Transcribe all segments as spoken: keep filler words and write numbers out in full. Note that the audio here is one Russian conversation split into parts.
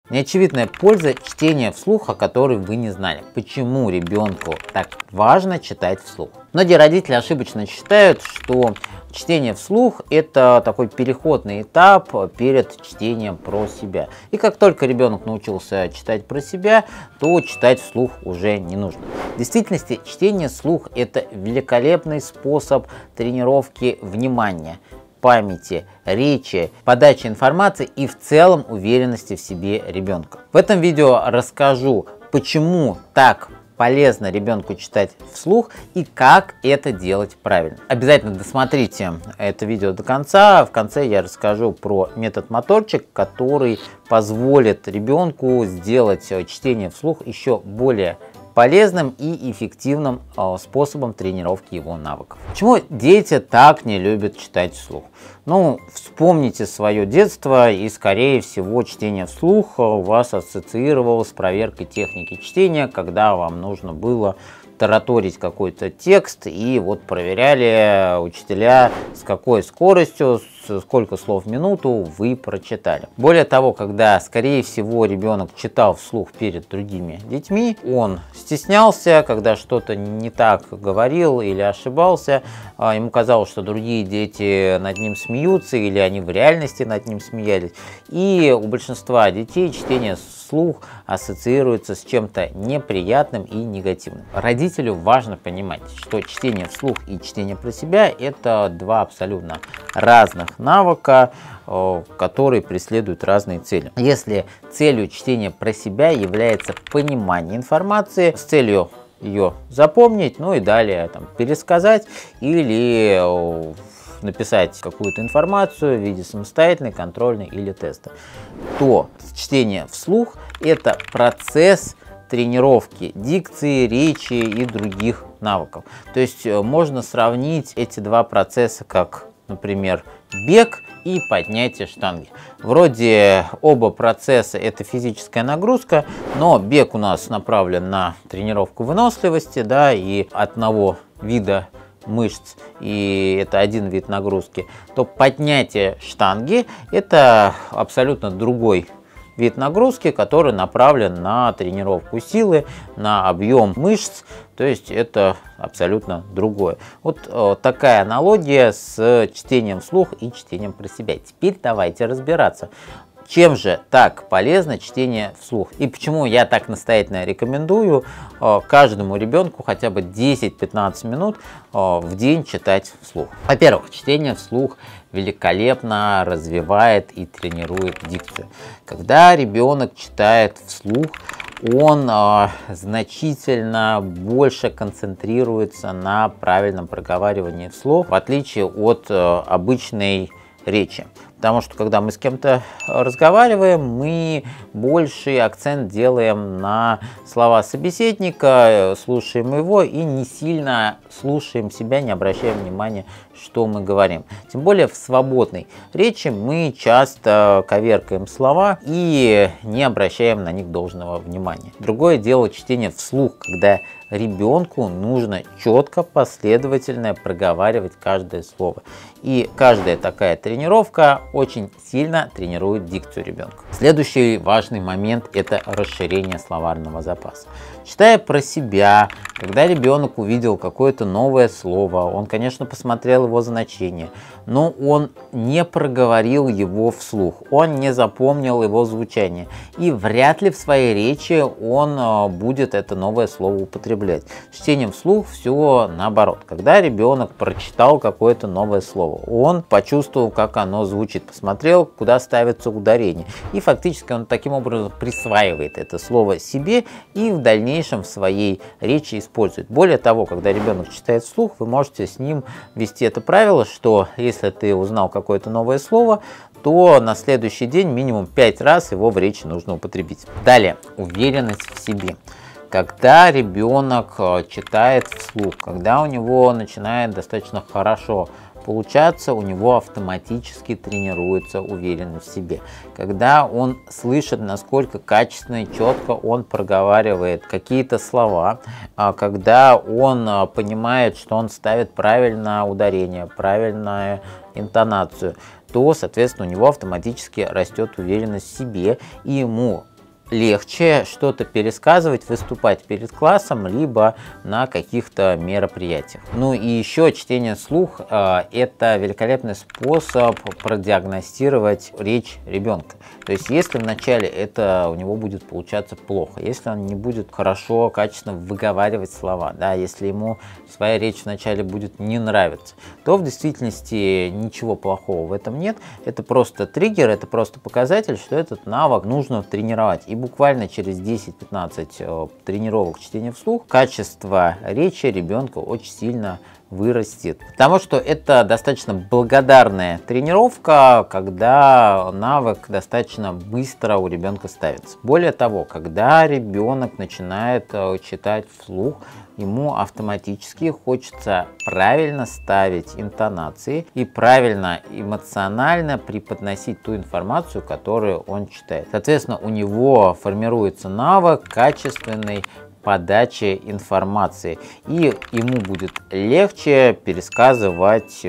Неочевидная польза чтения вслух, о которой вы не знали. Почему ребенку так важно читать вслух? Многие родители ошибочно считают, что чтение вслух – это такой переходный этап перед чтением про себя. И как только ребенок научился читать про себя, то читать вслух уже не нужно. В действительности, чтение вслух – это великолепный способ тренировки внимания, памяти, речи, подачи информации и в целом уверенности в себе ребенка. В этом видео расскажу, почему так полезно ребенку читать вслух и как это делать правильно. Обязательно досмотрите это видео до конца. В конце я расскажу про метод моторчик, который позволит ребенку сделать чтение вслух еще более полезным и эффективным способом тренировки его навыков. Почему дети так не любят читать вслух? Ну, вспомните свое детство, и, скорее всего, чтение вслух у вас ассоциировалось с проверкой техники чтения, когда вам нужно было тараторить какой-то текст, и вот проверяли учителя, с какой скоростью, сколько слов в минуту вы прочитали. Более того, когда, скорее всего, ребенок читал вслух перед другими детьми, он стеснялся, когда что-то не так говорил или ошибался, ему казалось, что другие дети над ним смеются, или они в реальности над ним смеялись. И у большинства детей чтение вслух ассоциируется с чем-то неприятным и негативным. Родителю важно понимать, что чтение вслух и чтение про себя – это два абсолютно разных навыка, которые преследуют разные цели. Если целью чтения про себя является понимание информации с целью ее запомнить, ну и далее там, пересказать или написать какую-то информацию в виде самостоятельной, контрольной или теста, то чтение вслух – это процесс тренировки дикции, речи и других навыков. То есть можно сравнить эти два процесса как, например, бег и поднятие штанги. Вроде оба процесса это физическая нагрузка, но бег у нас направлен на тренировку выносливости, да, и одного вида мышц, и это один вид нагрузки, то поднятие штанги это абсолютно другой вид нагрузки, который направлен на тренировку силы, на объем мышц, то есть это абсолютно другое. Вот э, такая аналогия с чтением вслух и чтением про себя. Теперь давайте разбираться. Чем же так полезно чтение вслух? И почему я так настоятельно рекомендую э, каждому ребенку хотя бы десять-пятнадцать минут э, в день читать вслух? Во-первых, чтение вслух великолепно развивает и тренирует дикцию. Когда ребенок читает вслух, он э, значительно больше концентрируется на правильном проговаривании вслух, в отличие от э, обычной речи. Потому что, когда мы с кем-то разговариваем, мы больший акцент делаем на слова собеседника, слушаем его и не сильно слушаем себя, не обращаем внимания, что мы говорим. Тем более в свободной речи мы часто коверкаем слова и не обращаем на них должного внимания. Другое дело чтение вслух, когда ребенку нужно четко, последовательно проговаривать каждое слово. И каждая такая тренировка очень сильно тренирует дикцию ребенка. Следующий важный момент – это расширение словарного запаса. Читая про себя, когда ребенок увидел какое-то новое слово, он, конечно, посмотрел его значение, но он не проговорил его вслух, он не запомнил его звучание, и вряд ли в своей речи он будет это новое слово употреблять. Чтением вслух все наоборот. Когда ребенок прочитал какое-то новое слово, он почувствовал, как оно звучит, посмотрел, куда ставится ударение, и фактически он таким образом присваивает это слово себе и в дальнейшем в своей речи использует. Более того, когда ребенок читает вслух, вы можете с ним ввести это правило, что если ты узнал какое-то новое слово, то на следующий день минимум пять раз его в речи нужно употребить. Далее, уверенность в себе. Когда ребенок читает вслух, когда у него начинает достаточно хорошо получаться, у него автоматически тренируется уверенность в себе. Когда он слышит, насколько качественно и четко он проговаривает какие-то слова, когда он понимает, что он ставит правильное ударение, правильную интонацию, то, соответственно, у него автоматически растет уверенность в себе, и ему легче что-то пересказывать, выступать перед классом, либо на каких-то мероприятиях. Ну и еще чтение вслух э, – это великолепный способ продиагностировать речь ребенка. То есть если вначале это у него будет получаться плохо, если он не будет хорошо, качественно выговаривать слова, да, если ему своя речь вначале будет не нравиться, то в действительности ничего плохого в этом нет. Это просто триггер, это просто показатель, что этот навык нужно тренировать. И буквально через десять-пятнадцать э, тренировок чтения вслух качество речи ребенка очень сильно вырастет. Потому что это достаточно благодарная тренировка, когда навык достаточно быстро у ребенка ставится. Более того, когда ребенок начинает э, читать вслух, ему автоматически хочется правильно ставить интонации и правильно эмоционально преподносить ту информацию, которую он читает. Соответственно, у него формируется навык качественной подачи информации, и ему будет легче пересказывать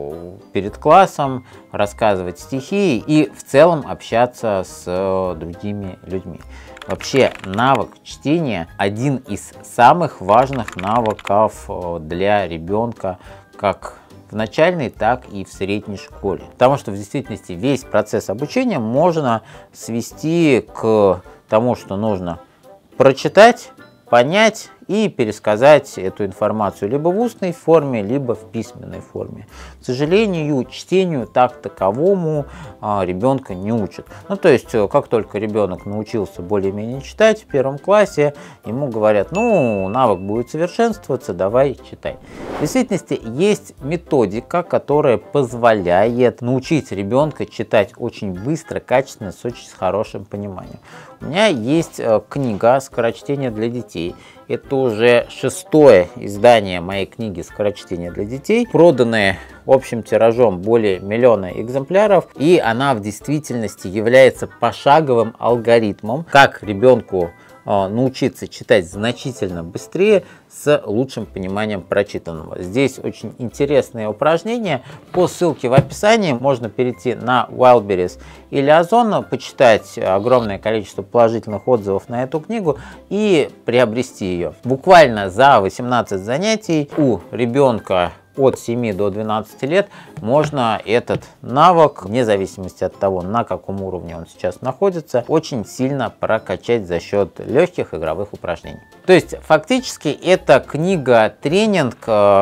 перед классом, рассказывать стихи и в целом общаться с другими людьми. Вообще, навык чтения – один из самых важных навыков для ребенка, как в начальной, так и в средней школе. Потому что в действительности весь процесс обучения можно свести к тому, что нужно прочитать, понять и пересказать эту информацию либо в устной форме, либо в письменной форме. К сожалению, чтению так таковому а, ребенка не учат. Ну, то есть, как только ребенок научился более-менее читать в первом классе, ему говорят: ну, навык будет совершенствоваться, давай читай. В действительности есть методика, которая позволяет научить ребенка читать очень быстро, качественно, с очень хорошим пониманием. У меня есть книга «Скорочтение для детей». Это уже шестое издание моей книги «Скорочтение для детей», проданное общим тиражом более миллиона экземпляров, и она в действительности является пошаговым алгоритмом, как ребенку научиться читать значительно быстрее с лучшим пониманием прочитанного. Здесь очень интересные упражнения. По ссылке в описании можно перейти на Wildberries или Озон, почитать огромное количество положительных отзывов на эту книгу и приобрести ее. Буквально за восемнадцать занятий у ребенка от семи до двенадцати лет можно этот навык, вне зависимости от того, на каком уровне он сейчас находится, очень сильно прокачать за счет легких игровых упражнений. То есть фактически это книга-тренинг,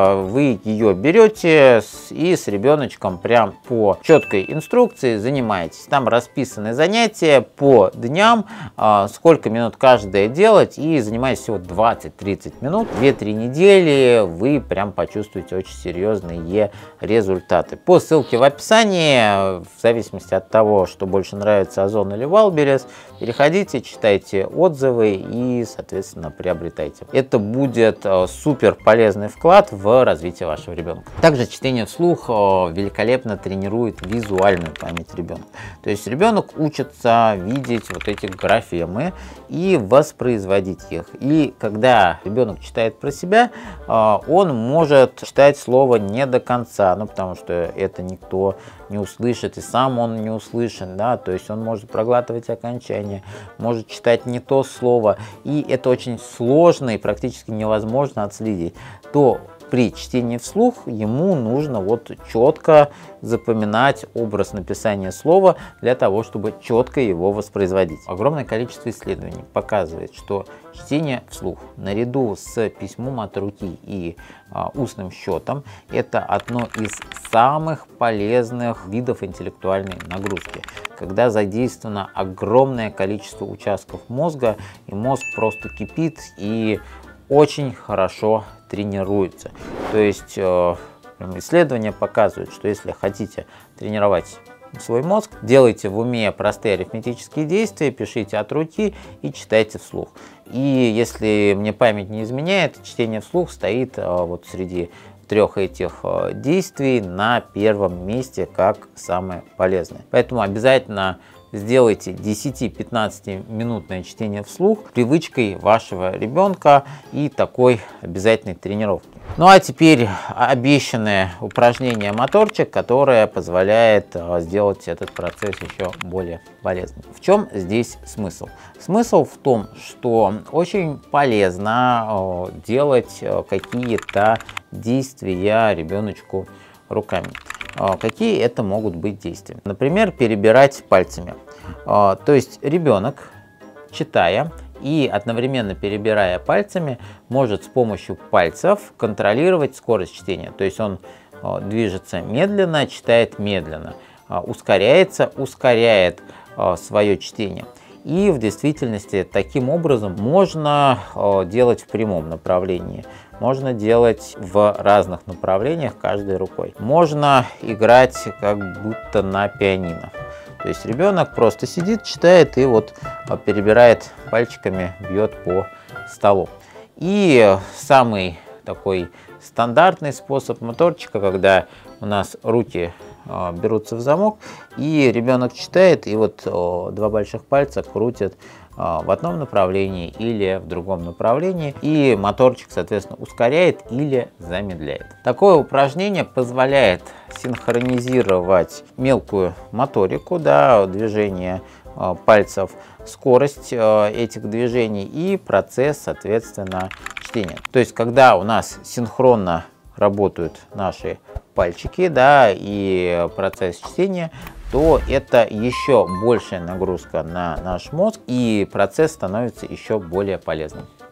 вы ее берете и с ребеночком прям по четкой инструкции занимаетесь. Там расписаны занятия по дням, сколько минут каждое делать, и занимаетесь всего двадцать-тридцать минут. две-три недели вы прям почувствуете очень серьезные результаты. По ссылке в описании, в зависимости от того, что больше нравится, Озон или Wildberries, переходите, читайте отзывы и, соответственно, приобретайте. Это будет супер полезный вклад в развитие вашего ребенка. Также чтение вслух великолепно тренирует визуальную память ребенка. То есть ребенок учится видеть вот эти графемы и воспроизводить их. И когда ребенок читает про себя, он может читать слово не до конца, ну потому что это никто не услышит, и сам он не услышан, да, то есть он может проглатывать окончание, может читать не то слово, и это очень сложно и практически невозможно отследить. То при чтении вслух ему нужно вот четко запоминать образ написания слова для того, чтобы четко его воспроизводить. Огромное количество исследований показывает, что чтение вслух наряду с письмом от руки и а, устным счетом это одно из самых полезных видов интеллектуальной нагрузки, когда задействовано огромное количество участков мозга, и мозг просто кипит и очень хорошо тренируется. То есть э, исследования показывают, что если хотите тренировать свой мозг, делайте в уме простые арифметические действия, пишите от руки и читайте вслух. И если мне память не изменяет, чтение вслух стоит э, вот среди трех этих э, действий на первом месте как самое полезное. Поэтому обязательно сделайте десяти-пятнадцатиминутное чтение вслух привычкой вашего ребенка и такой обязательной тренировки. Ну а теперь обещанное упражнение моторчик, которое позволяет сделать этот процесс еще более полезным. В чем здесь смысл? Смысл в том, что очень полезно делать какие-то действия ребеночку руками. Какие это могут быть действия? Например, перебирать пальцами. То есть ребенок, читая и одновременно перебирая пальцами, может с помощью пальцев контролировать скорость чтения. То есть он движется медленно, читает медленно, ускоряется, ускоряет свое чтение. И в действительности таким образом можно делать в прямом направлении, можно делать в разных направлениях каждой рукой. Можно играть как будто на пианино. То есть ребенок просто сидит, читает и вот перебирает пальчиками, бьет по столу. И самый такой стандартный способ моторчика, когда у нас руки берутся в замок, и ребенок читает, и вот два больших пальца крутят в одном направлении или в другом направлении, и моторчик, соответственно, ускоряет или замедляет. Такое упражнение позволяет синхронизировать мелкую моторику, да, движение пальцев, скорость этих движений и процесс, соответственно, чтения. То есть, когда у нас синхронно работают наши пальчики, да, и процесс чтения, то это еще большая нагрузка на наш мозг, и процесс становится еще более полезным.